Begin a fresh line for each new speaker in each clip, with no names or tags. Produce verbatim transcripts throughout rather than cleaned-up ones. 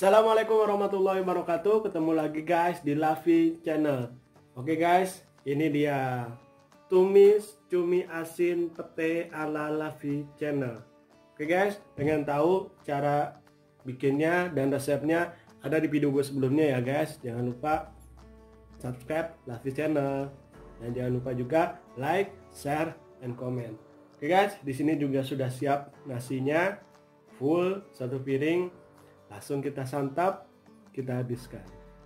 Assalamualaikum warahmatullahi wabarakatuh. Ketemu lagi guys di Lavi Channel. Oke guys, ini dia tumis cumi asin pete ala Lavi Channel. Oke guys, pengen tahu cara bikinnya dan resepnya ada di video gue sebelumnya ya guys. Jangan lupa subscribe Lavi Channel dan jangan lupa juga like, share, and comment. Oke guys, di sini juga sudah siap nasinya full satu piring. Langsung kita santap, kita habiskan.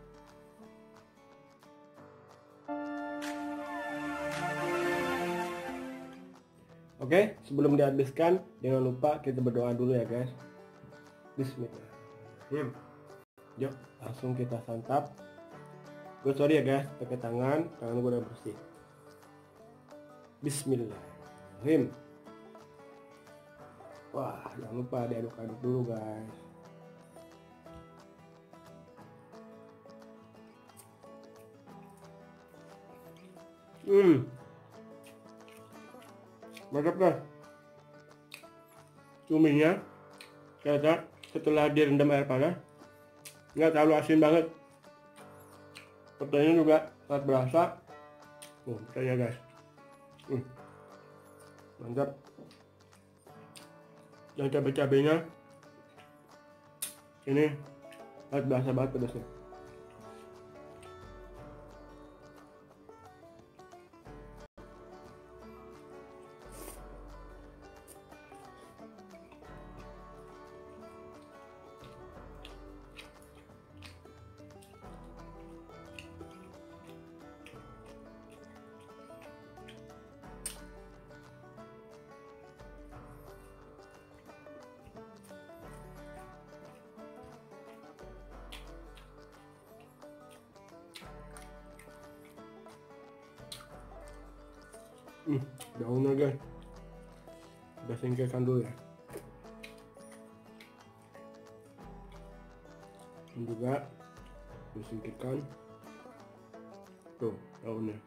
Oke, sebelum dihabiskan, jangan lupa kita berdoa dulu ya guys. Bismillahirrahmanirrahim. Yuk, langsung kita santap. Gue sorry ya guys, pakai tangan, tangan gue udah bersih. Bismillahirrahmanirrahim. Wah, jangan lupa diaduk-aduk dulu guys. Hmm, mantap guys. Cuminya ternyata setelah direndam air panas nggak terlalu asin banget. Petenya juga sangat berasa. Oh, petenya guys. Hmm, mantap. Dan cabai-cabainya ini sangat berasa banget pedasnya. Hmm, daunnya guys, kita singkirkan dulu ya. Dan juga disingkirkan tuh daunnya.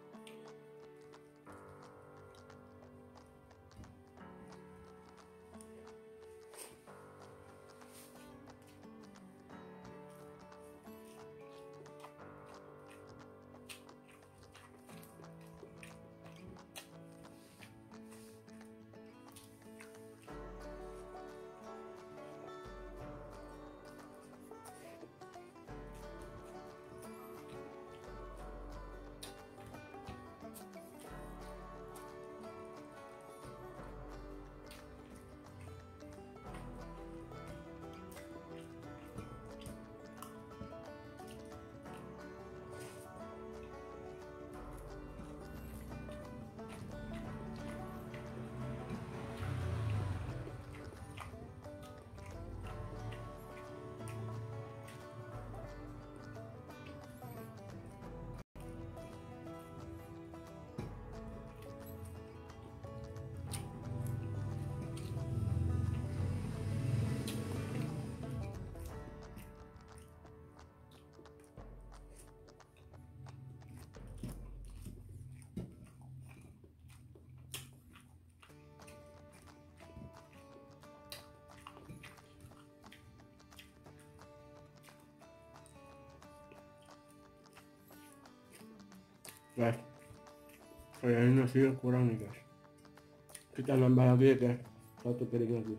Guys, kayaknya nasinya kurang nih guys. Kita nambah lagi ya guys, satu piring lagi.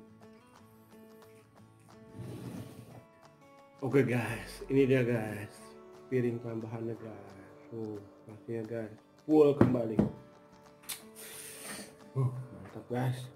Oke guys, ini dia guys, piring tambahannya guys. Oh, nasinya guys, full kembali. Uh, mantap guys.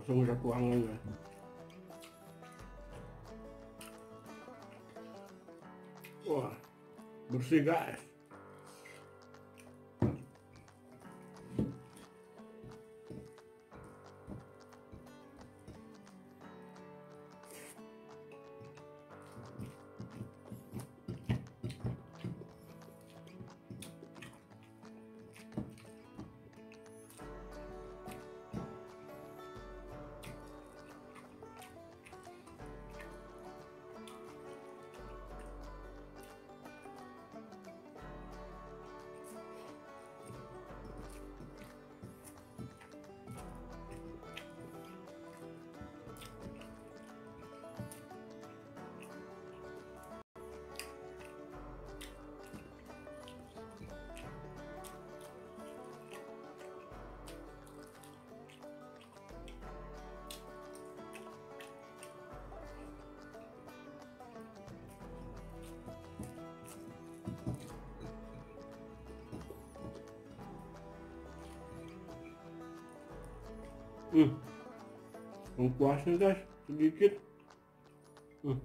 langsung udah tuangannya. Wah, bersih guys. Hmm, puasnya guys sedikit. Hmm.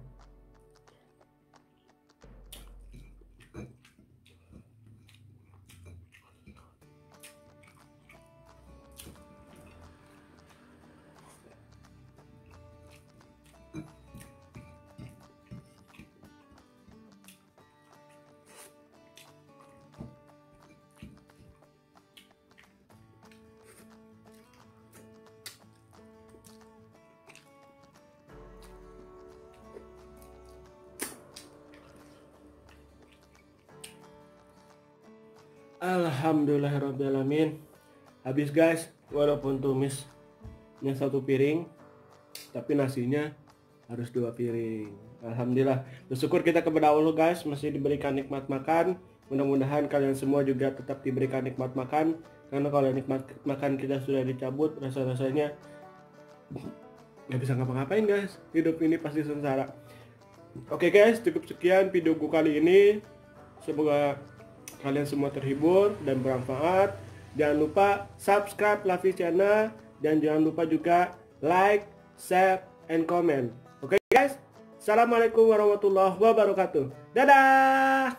Alhamdulillahirrahmanirrahim. Habis guys, walaupun tumisnya satu piring, tapi nasinya harus dua piring. Alhamdulillah, bersyukur kita kepada Allah guys, masih diberikan nikmat makan. Mudah-mudahan kalian semua juga tetap diberikan nikmat makan, karena kalau nikmat makan kita sudah dicabut, rasa-rasanya nggak bisa ngapa-ngapain guys. Hidup ini pasti sengsara. Oke guys, cukup sekian videoku kali ini. Semoga kalian semua terhibur dan bermanfaat. Jangan lupa subscribe Lavi Channel, dan jangan lupa juga like, share, and comment. Oke guys, assalamualaikum warahmatullahi wabarakatuh. Dadah.